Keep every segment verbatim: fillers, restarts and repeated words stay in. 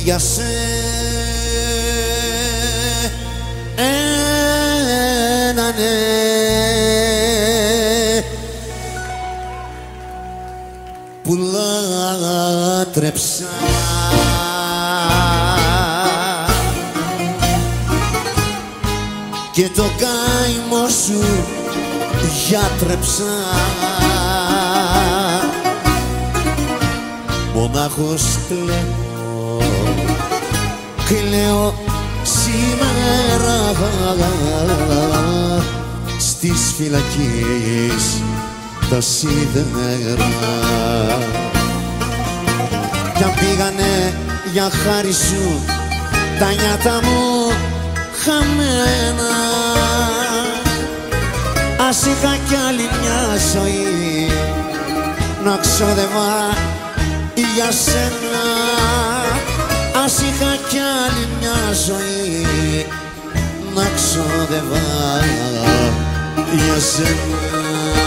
για σένα ναι που λάτρεψα και το καημό σου γιατρέψα μονάχος κλαίω, κλαίω σήμερα στις φυλακής τα σίδερα κι αν πήγανε για χάρη σου τα νιάτα μου χαμένα ας είχα κι άλλη μια ζωή να ξόδευα για σένα ας είχα κι άλλη μια ζωή να ξόδευα για σένα.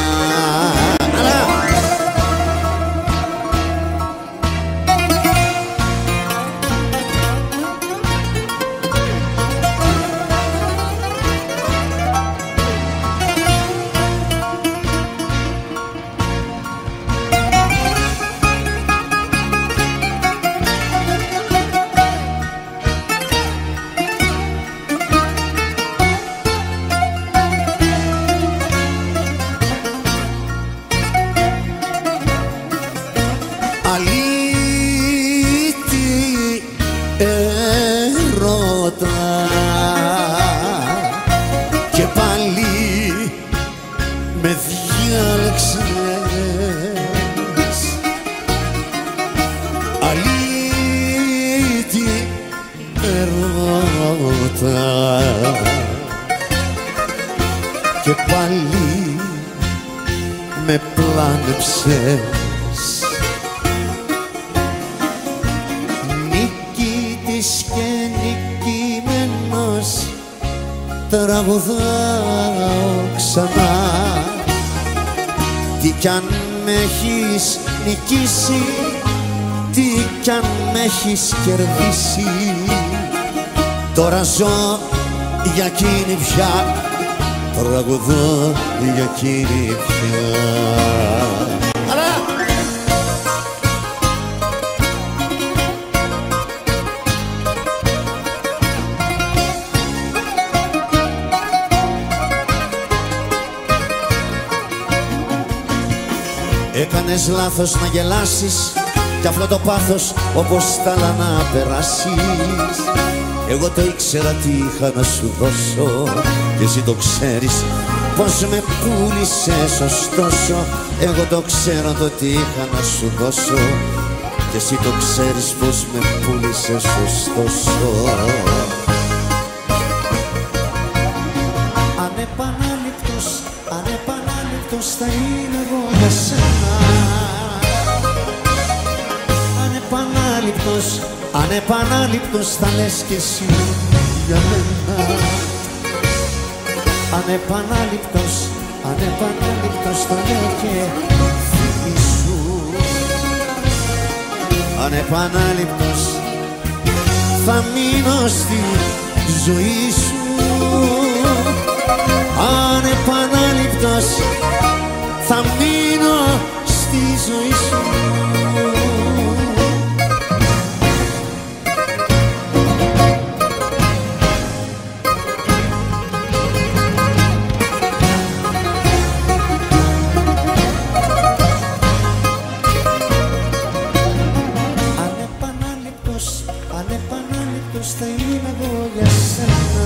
Αλήτη ερώτα και πάλι με διάλεξες αλήτη ερώτα και πάλι με πλάνεψες και νικημένος τραγουδάω ξανά τι κι αν με έχεις νικήσει τι κι αν με έχεις κερδίσει τώρα ζω για εκείνη πια τραγουδώ για εκείνη πια. Έκανες λάθος να γελάσεις κι αυτό το πάθος όπως τ' άλλα να περάσεις. Εγώ το ήξερα τι είχα να σου δώσω και εσύ το ξέρεις πως με πούλησες ωστόσο. Εγώ το ξέρω το τι είχα να σου δώσω και εσύ το ξέρεις πως με πούλησες ωστόσο. Ανεπανάληπτος, ανεπανάληπτος θα είμαι εγώ για σένα. Ανεπανάληπτος, ανεπανάληπτος θα λες κι εσύ για μένα. Ανεπανάληπτος, ανεπανάληπτος θα λέω και θυμήσου. Ανεπανάληπτος θα μείνω στη ζωή σου. Ανεπανάληπτος θα μείνω στη ζωή σου. Ανεπανάληπτος, ανεπανάληπτος θα είμαι εγώ για σένα.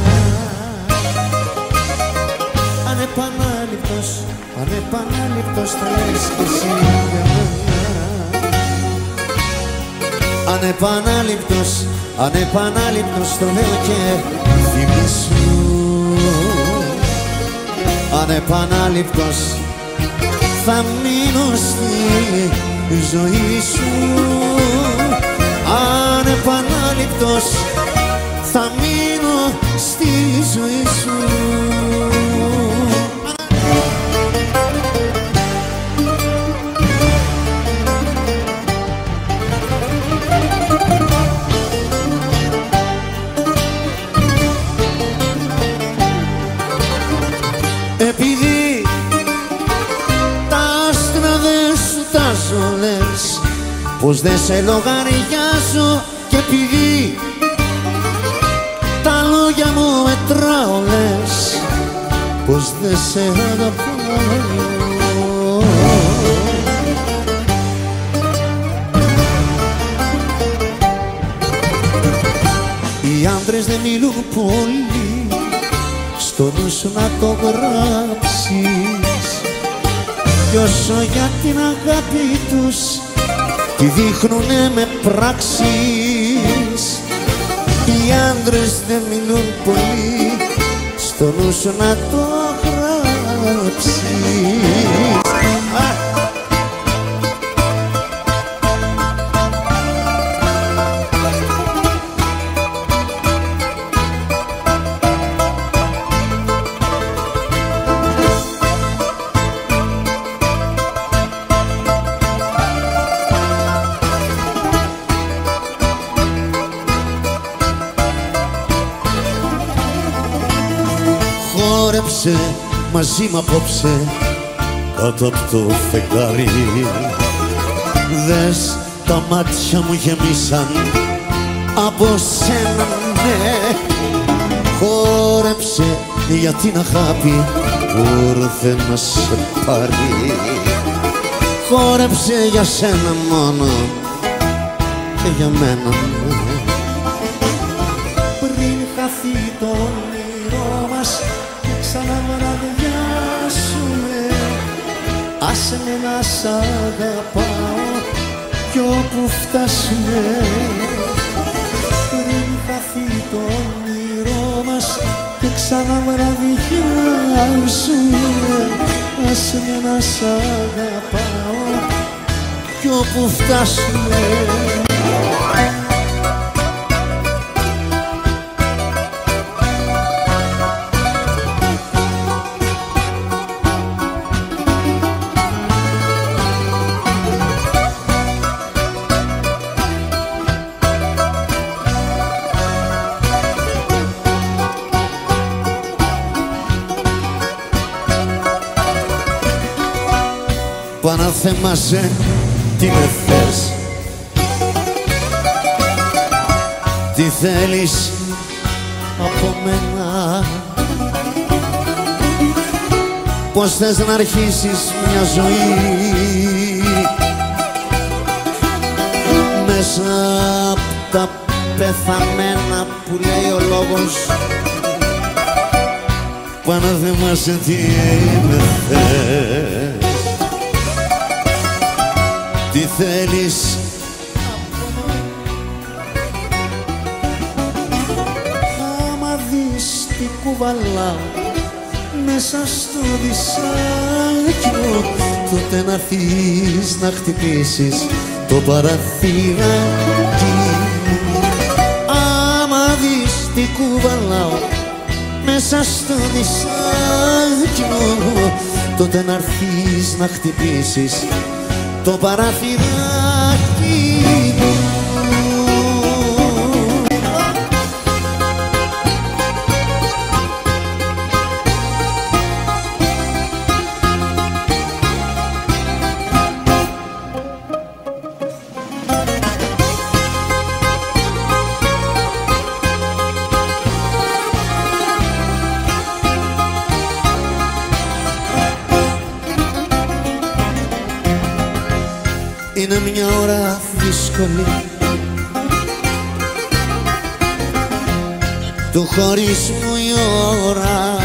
Ανεπανάληπτος, ανεπανάληπτος θα λες κι εσύ για μένα. Ανεπανάληπτος, ανεπανάληπτος το λέω και θυμήσου. Ανεπανάληπτος θα μείνω στη ζωή σου. Ανεπανάληπτος θα μείνω στη ζωή σου. επειδή τα άστρα δεν σου τάζω, λες πως δεν σε λογαριάζω, και επειδή τα λόγια μου μετράω, λες πως δεν σε αγαπάω. Οι άντρες δεν μιλούν πολύ, στο νου σου να το γράψεις, κι όσο για την αγάπη τους τη δείχνουνε με πράξεις. Οι άντρες δεν μιλούν πολύ, στο νου σου να το γράψεις. Χόρεψε μαζί μ' απόψε κάτω απ' το φεγγάρι. Δες τα μάτια μου γεμίσαν από σένα, ναι. Χόρεψε για την αγάπη που ήρθε να σε πάρει. Χόρεψε για σένα μόνο και για μένα, ναι. Πριν χαθεί το όνειρό μας και ξαναβραδιάσουμε, άσε με να σ' αγαπάω κι όπου φτάσουμε. Πριν χαθεί το όνειρό μας και ξαναβραδιάσουμε, άσε με να σ' αγαπάω κι όπου φτάσουμε. Παναθέμασε τι με θες, τι θέλεις από μένα, πως θες να αρχίσεις μια ζωή μέσα απ' τα πεθαμένα που λέει ο λόγος. Παναθέμασε τι με θες, τι θέλεις από μένα. Άμα δεις τι κουβαλάω μέσα στο δισάκι μου, τότε να έρθεις να χτυπήσεις το παραθυράκι μου. Άμα δεις τι κουβαλάω μέσα στο δισάκι μου, τότε να έρθεις να χτυπήσεις το παραθυράκι μου. Είναι μια ώρα δύσκολη του χωρισμού η ώρα,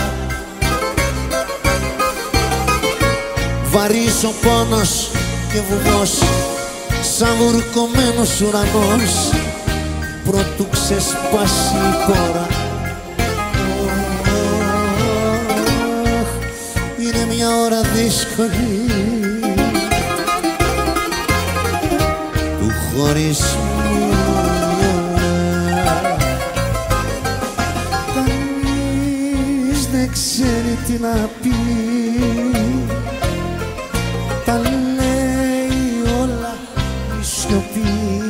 βαρύς ο πόνος και βουγός σαν βουρκωμένος ουρανός προτού ξεσπάσει η πόρα. Είναι μια ώρα δύσκολη χωρισμού. Κανείς δεν ξέρει τι να πει, τα λέει όλα η σιωπή.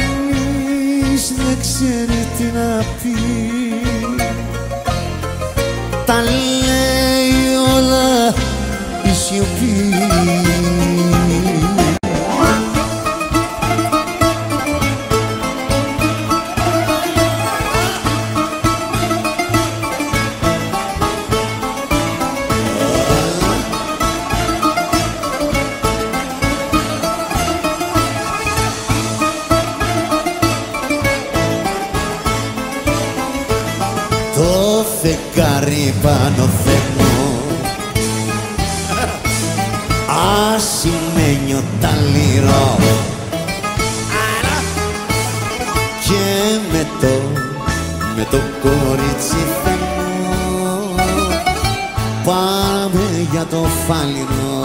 Κανείς δεν ξέρει τι να πει, τα λέει όλα η σιωπή. Το φεγγάρι πάνω θέλω ασημένιο ταλίρο και με το, με το κορίτσι θέλω πάμε για το φάλιρο.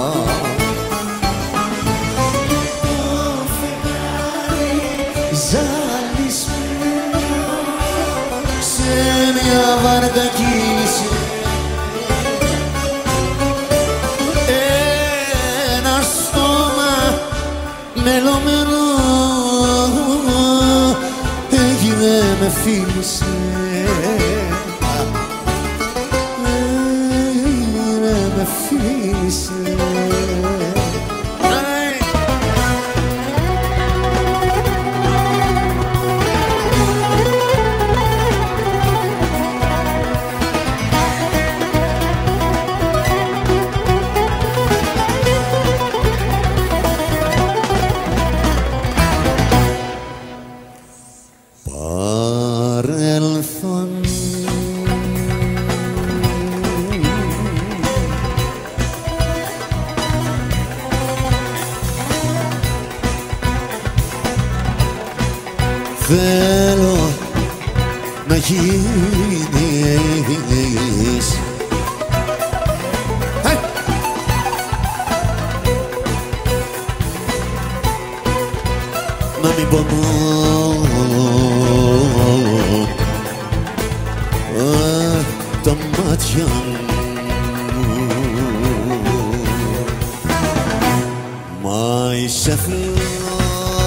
Το φεγγάρι ζαλισμένο σε μια βάρκα κύλησε ένα στόμα μελωμένο έγινε με φίλησε, έγινε με φίλησε. Παρελθόν θέλω να γίνεις να μην πονώ τα μάτια μου, μα είσαι φλόγα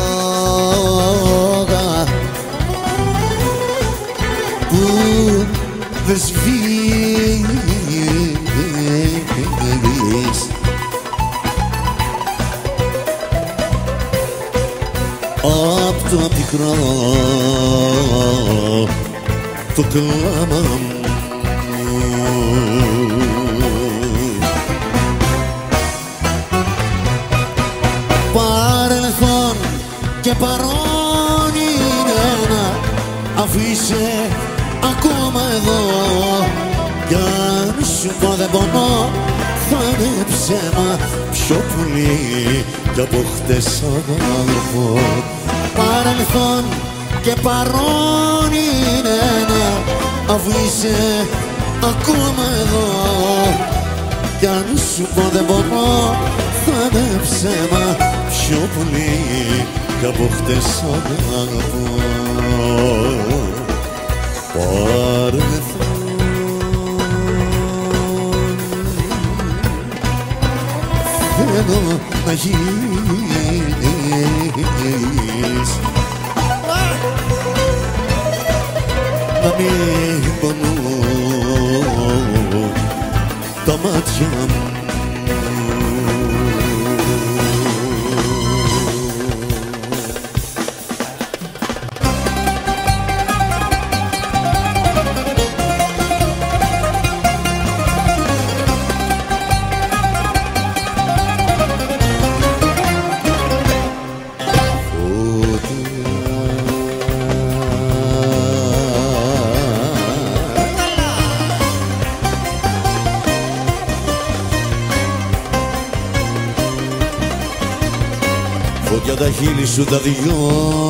που δεν σβήνεις απ' το πικρό το κλάμα μου. Παρελθόν και παρόν είναι ένα, αφήσε ακόμα εδώ κι αν σου πω δεν πονώ θα είναι ψέμα πιο πολύ κι από χτες αγαπώ. Παρελθόν και παρόν είναι ένα, αφού είσαι ακόμα εδώ κι αν σου πω δεν μπορώ θα είναι ψέμα πιο πολύ κι από χτες αγαπώ. Παρελθόν θέλω να γίνεις να μην πονώ τα μάτια μου. Φωτιά τα χείλη σου τα δυο,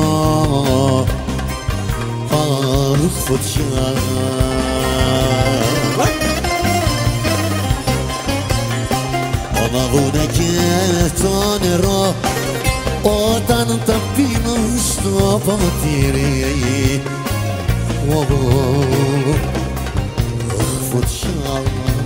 αχ φωτιά. Αναβούνε και το νερό όταν τα πίνω στο ποτήρι. Αχ φωτιά.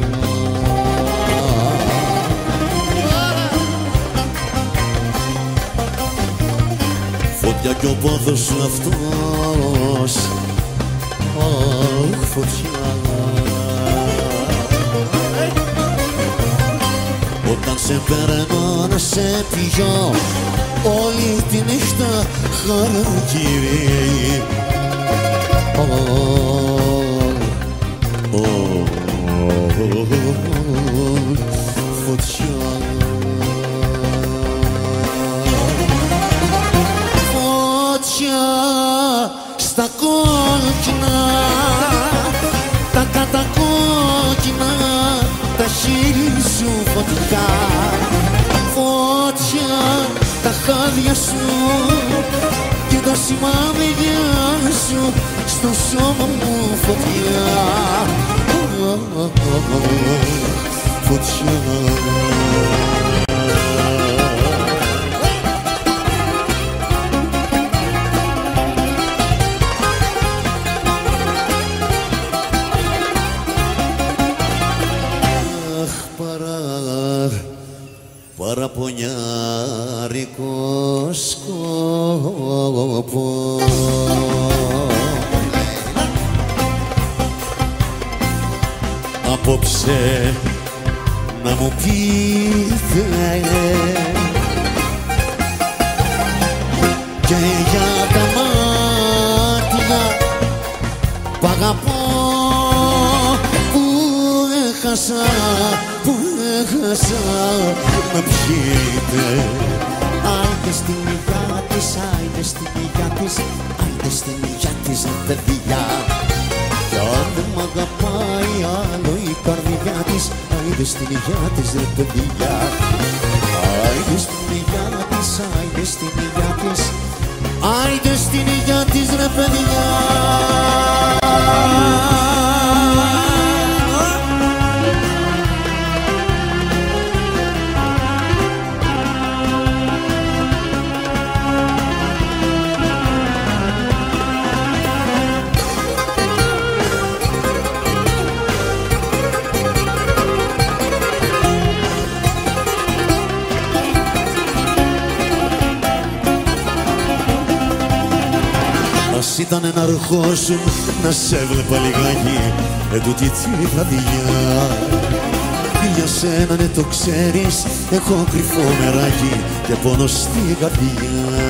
Φωτιά κι ο πόθος σου αυτός, αχ φωτιά. σε παίρνω να σε πιω όλη τη νύχτα χαρακτηρί. Φωτιά, φωτιά στα κόκκινα, τα κατακόκκινα, τα χείλη σου φωτιά, φωτιά τα χάδια σου και τα σημάδια σου στο σώμα μου φωτιά, φωτιά. Παραπονιάρικο σκόπο απόψε να μου πείτε και για τα μάτια που αγαπώ, που έχασα, που έχασα να πιείτε. Άιντε στην υγειά της, άιντε στην υγειά της, άιντε στην υγειά της παιδιά. Κι αν δεν μ' αγαπάει άλλο η καρδιά της, άιντε στην υγειά της ρε παιδιά. Άιντε στην υγειά της, άιντε στην υγειά της, άιντε στην υγειά της ρε παιδιά. Ας ήταν να αρχώσουν να σε έβλεπα λιγάκι ετούτη τη βραδιά. Για σένα ναι το ξέρεις, έχω κρυφό μεράκι και πόνο στην καρδιά.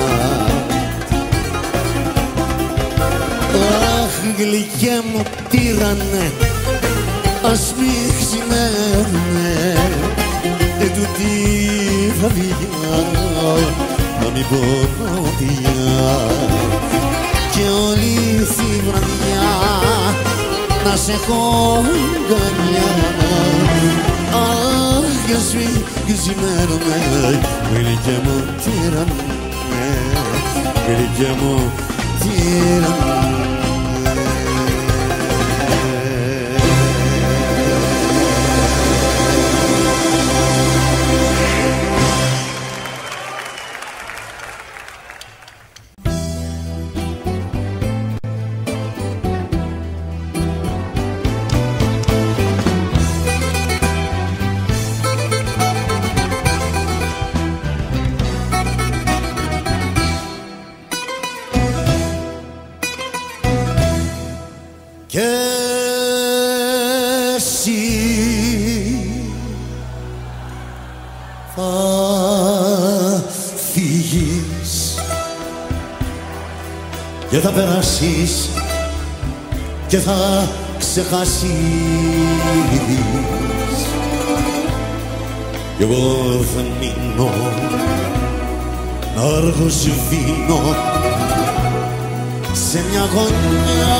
Αχ γλυκέ μου τύρανε, ας μη ξημέρωνε ετούτη βραδιά, να μην πονώ πια και όλη τη βραδιά να σε έχω αγκαλιά. Αχ, κι ας μη ξημέρωνε, γλυκέ μου τύρανε, γλυκέ μου τύρανε. Και εσύ θα φύγεις και θα περάσεις και θα ξεχάσεις. Κι εγώ θα μείνω να αργοσβήνω σε μια γωνιά,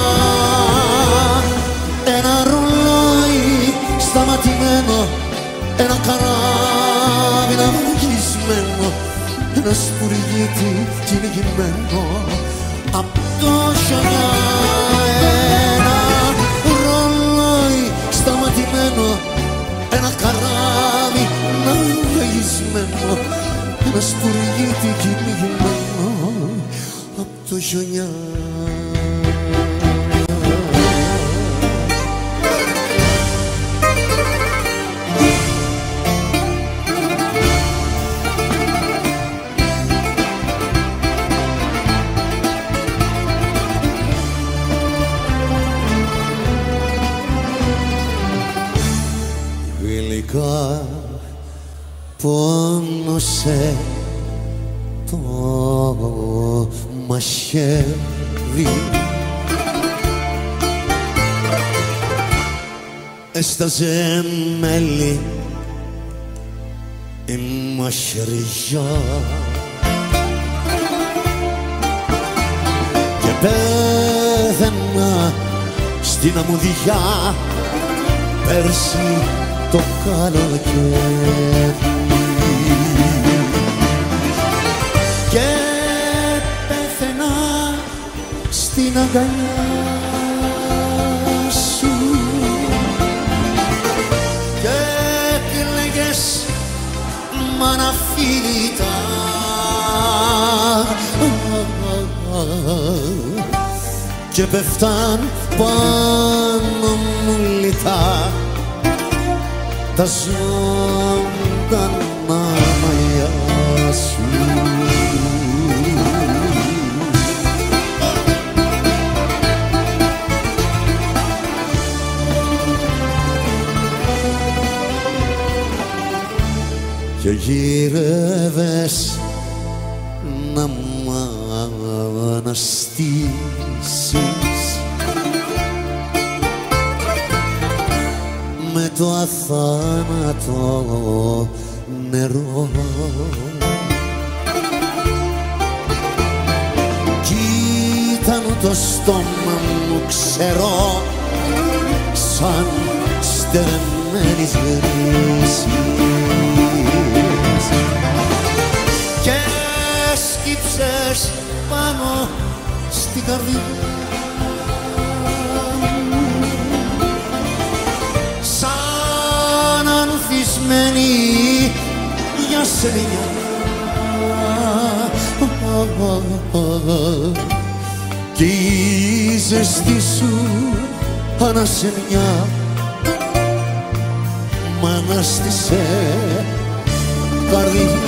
ένα ρολόι σταματημένο, ένα καράβι ναυαγισμένο, ένα σπουργίτι κυνηγημένο απ' το χιονιά. Ένα ρολόι σταματημένο, ένα καράβι ναυαγισμένο, ένα σπουργίτι κυνηγημένο απ' το χιονιά. πόνωσε το μαχαίρι, έσταζε μέλι η μαχαιριά και πέθαινα στην αμμουδιά πέρσι το καλοκαίρι και πέθαινα στην αγκαλιά σου και κλαίγες μαναφίλητα και πέφταν πάνω μου λιτά τα ζωντανά μαλλιά σου. Και γύρευες να μ' αναστήσεις με το αθάνατο νερό κι ήταν το στόμα μου ξερό σαν στερεμένης βρύσης και σκύψες πάνω στην καρδιά σαν ανθισμένη για σένα κι η ζεστή σου ανασενιά μ' ανάστησε καρδιά.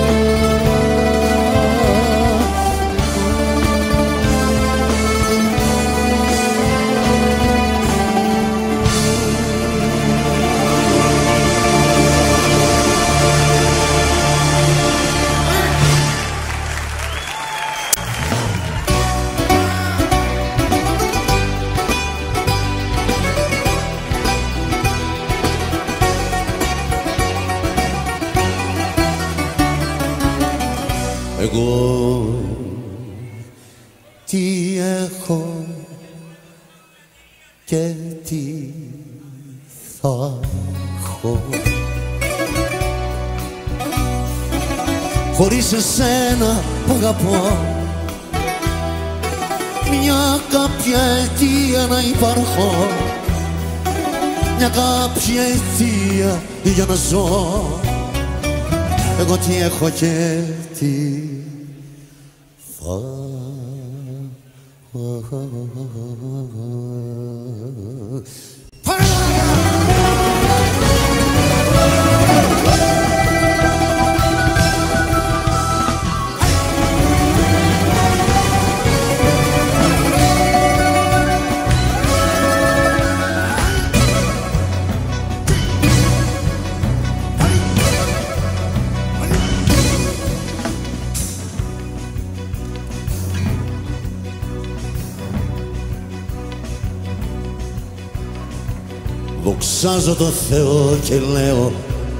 Εγώ τι έχω και τι θα έχω χωρίς εσένα που αγαπώ μια κάποια αιτία να υπάρχω μια κάποια αιτία για να ζω εγώ τι έχω και τι θα δοξάζω το Θεό και λέω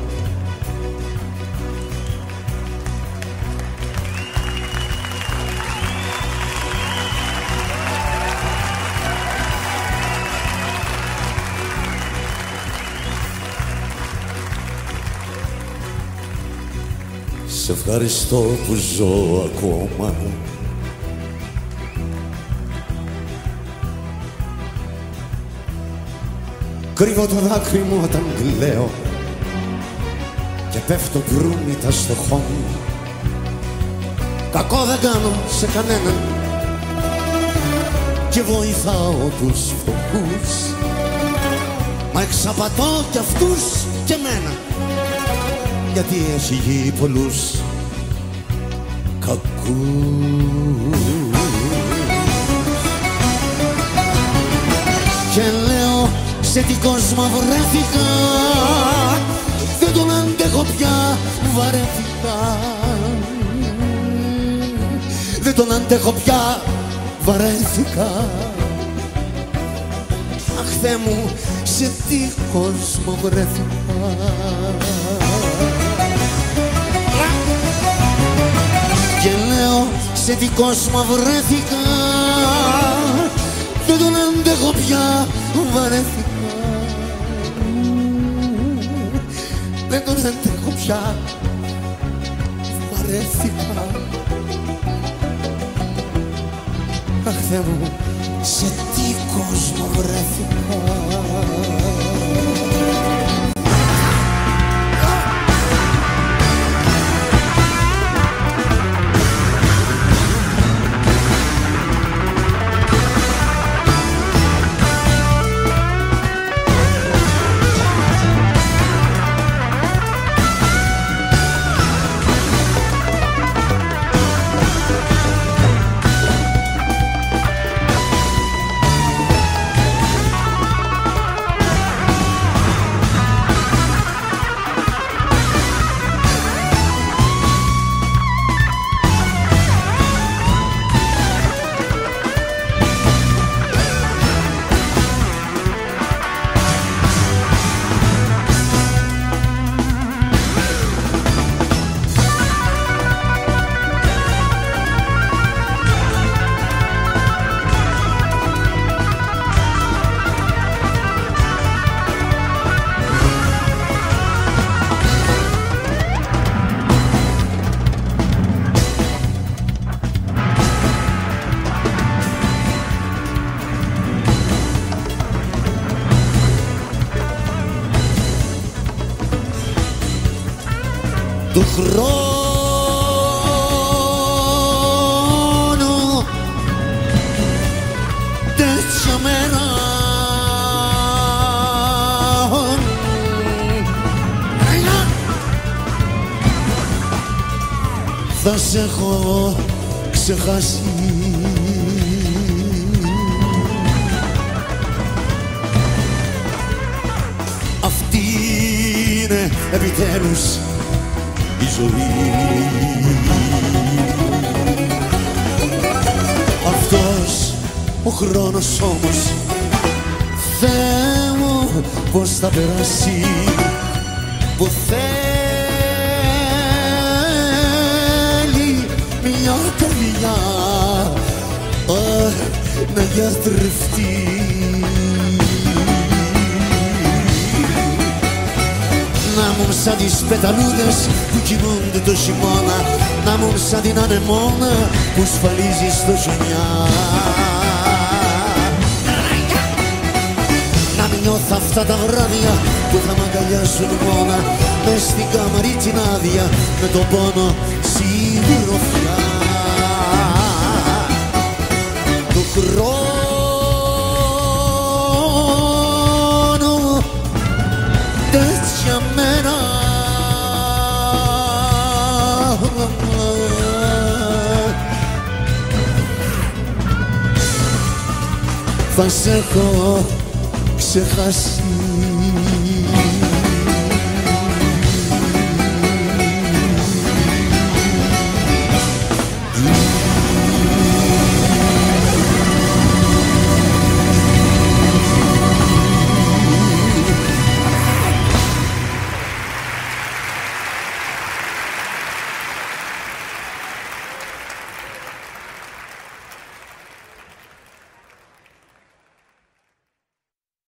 σε ευχαριστώ που ζω ακόμα κρύβω το δάκρυ μου όταν κλαίω και πέφτω γκρούμητα στο χώμα κακό δεν κάνω σε κανέναν και βοηθάω τους φτωχούς μα εξαπατώ κι αυτούς και μένα γιατί έχει γη πολλούς κακούς και λέω σε τι κόσμο βρέθηκα δεν τον αντέχω αντέχω πια, βαρέθηκα. Δεν τον αντέχω πια, βαρέθηκα. Αχ Θεέ μου, σε τι κόσμο βρέθηκα. Και λέω, σε τι κόσμο βρέθηκα. Δεν τον αντέχω πια, βαρέθηκα. Δεν τον αντέχω πια, βαρέθηκα. Αχ Θεέ μου, σε τι κόσμο βρέθηκα. Του χρόνου τέτοια μέρα θα σε έχω ξεχάσει. Αυτή είναι επιτέλους η ζωή. Αυτός ο χρόνος όμως, Θεέ μου, πώς θα περάσει, που θέλει μια καρδιά α, να γιατρευτεί. Να μου σαν τις πεταλούδες που κοιμούνται το χειμώνα, να μου σαν την ανεμόνα που σφαλίζει στο χιονιά. Να μην νιώθω αυτά τα βράδια που θα μ' αγκαλιάσουν μόνα μες στην κάμαρη την άδεια με τον πόνο συντροφιά. Του χρόνου τέτοια μέρα θα σε έχω ξεχάσει.